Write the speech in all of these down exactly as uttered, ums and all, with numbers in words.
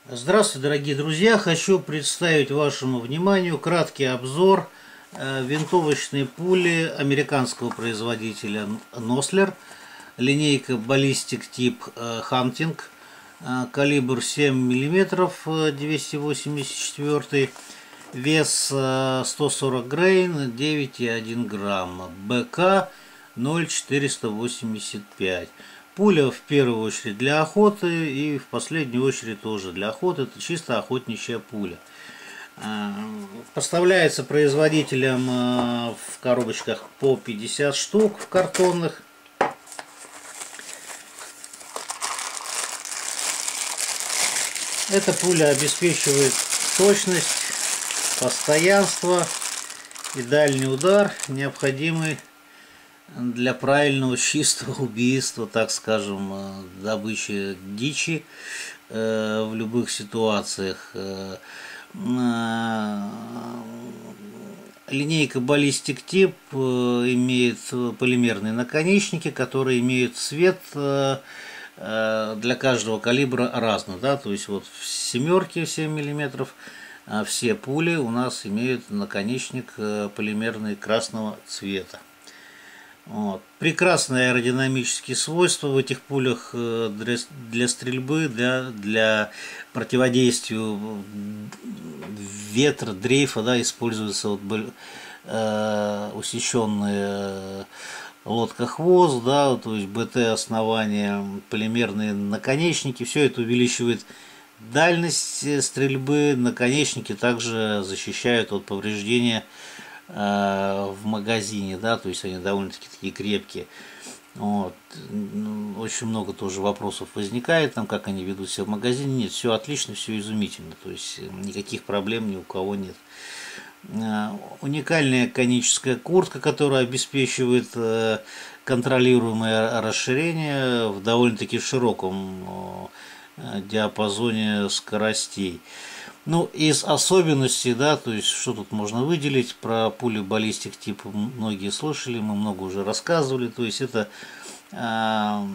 Здравствуйте, дорогие друзья! Хочу представить вашему вниманию краткий обзор э, винтовочной пули американского производителя Нослер, линейка Ballistic Tip э, Hunting, э, калибр семь миллиметров, э, двести восемьдесят четыре, вес э, сто сорок грейн, девять и один грамма, БК ноль четыреста восемьдесят пять. Пуля в первую очередь для охоты и в последнюю очередь тоже для охоты. Это чисто охотничья пуля. Поставляется производителем в коробочках по пятьдесят штук в картонных. Эта пуля обеспечивает точность, постоянство и дальний удар, необходимый для правильного чистого убийства, так скажем, добычи дичи э, в любых ситуациях. Э, линейка Ballistic Tip э, имеет полимерные наконечники, которые имеют цвет э, для каждого калибра разный, да, то есть вот в семерке семь миллиметров все пули у нас имеют наконечник э, полимерный красного цвета. Вот. Прекрасные аэродинамические свойства в этих пулях для, для стрельбы, для, для противодействия ветра, дрейфа, да, используются вот, э, усеченные лодка-хвост, да, то есть БТ основания, полимерные наконечники, все это увеличивает дальность стрельбы. Наконечники также защищают от повреждения в магазине, да, то есть они довольно-таки такие крепкие. Вот. Очень много тоже вопросов возникает, там, как они ведут себя в магазине. Нет, все отлично, все изумительно, то есть никаких проблем ни у кого нет. Уникальная коническая куртка, которая обеспечивает контролируемое расширение в довольно-таки широком диапазоне скоростей. Ну, из особенностей, да, то есть, что тут можно выделить, про пули Ballistic Tip многие слышали, мы много уже рассказывали, то есть, это э,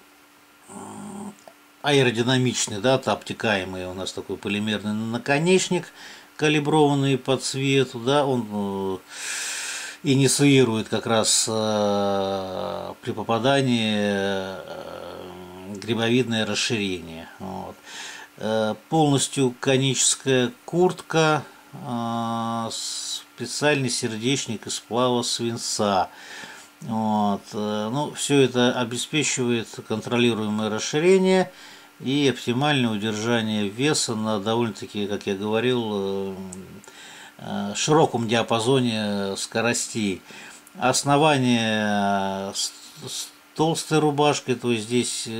аэродинамичный, да, обтекаемый у нас такой полимерный наконечник, калиброванный по цвету, да, он э, инициирует как раз э, при попадании э, грибовидное расширение, вот. Полностью коническая куртка, специальный сердечник из сплава свинца. Вот. Ну, все это обеспечивает контролируемое расширение и оптимальное удержание веса на довольно-таки, как я говорил, широком диапазоне скоростей. Основание с толстой рубашкой, то есть здесь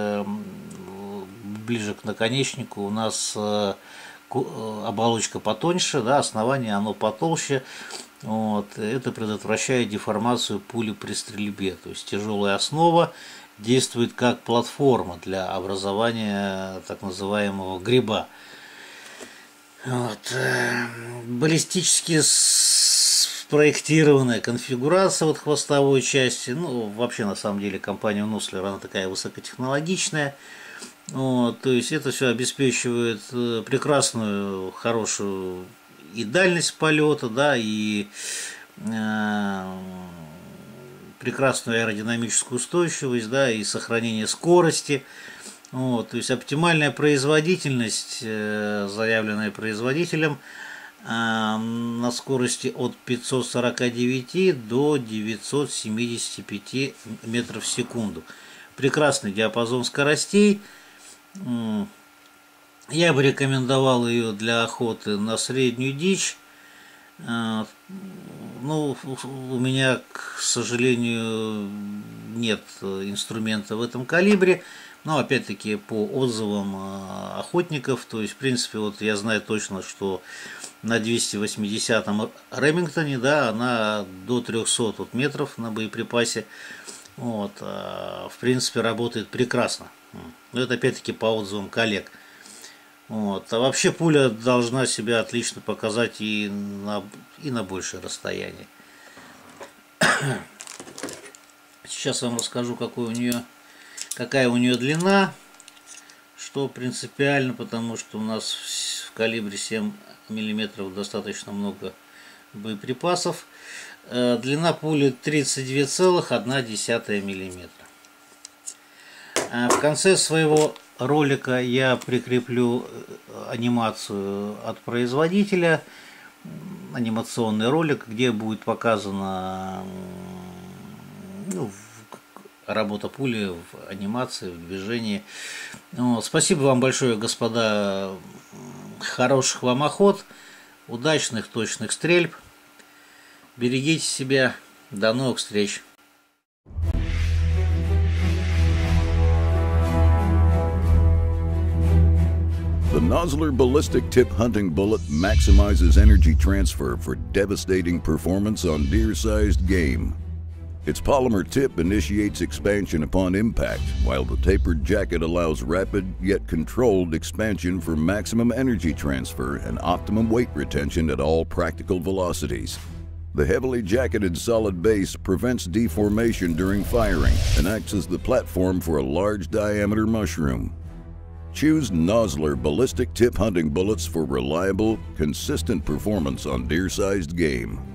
ближе к наконечнику у нас оболочка потоньше, да, основание оно потолще. Вот. Это предотвращает деформацию пули при стрельбе. То есть тяжелая основа действует как платформа для образования так называемого гриба. Вот. Баллистически спроектированная конфигурация вот хвостовой части. Ну, вообще, на самом деле, компания Нослер, она такая высокотехнологичная. Вот, то есть это все обеспечивает прекрасную, хорошую и дальность полета, да, и э, прекрасную аэродинамическую устойчивость, да, и сохранение скорости. Вот, то есть оптимальная производительность, э, заявленная производителем, э, на скорости от пятисот сорока девяти до девятисот семидесяти пяти метров в секунду. Прекрасный диапазон скоростей. Я бы рекомендовал ее для охоты на среднюю дичь. Ну, у меня, к сожалению, нет инструмента в этом калибре. Но, опять-таки, по отзывам охотников, то есть, в принципе, вот я знаю точно, что на двести восьмидесятом Ремингтоне, да, она до трёхсот вот метров на боеприпасе. Вот, в принципе, работает прекрасно. Но это опять-таки по отзывам коллег. Вот. А вообще пуля должна себя отлично показать и на, и на большее расстояние. Сейчас я вам расскажу, какой у нее, какая у нее длина, что принципиально, потому что у нас в калибре семь миллиметров достаточно много боеприпасов. Длина пули тридцать два целых одна десятая миллиметра. В конце своего ролика я прикреплю анимацию от производителя, анимационный ролик, где будет показана, ну, работа пули в анимации, в движении. Вот. Спасибо вам большое, господа. Хороших вам охот, удачных, точных стрельб. Берегите себя. До новых встреч. The Nosler Ballistic Tip Hunting Bullet maximizes energy transfer for devastating performance on deer-sized game. Its polymer tip initiates expansion upon impact, while the tapered jacket allows rapid yet controlled expansion for maximum energy transfer and optimum weight retention at all practical velocities. The heavily jacketed solid base prevents deformation during firing and acts as the platform for a large diameter mushroom. Choose Nosler Ballistic Tip Hunting Bullets for reliable, consistent performance on deer-sized game.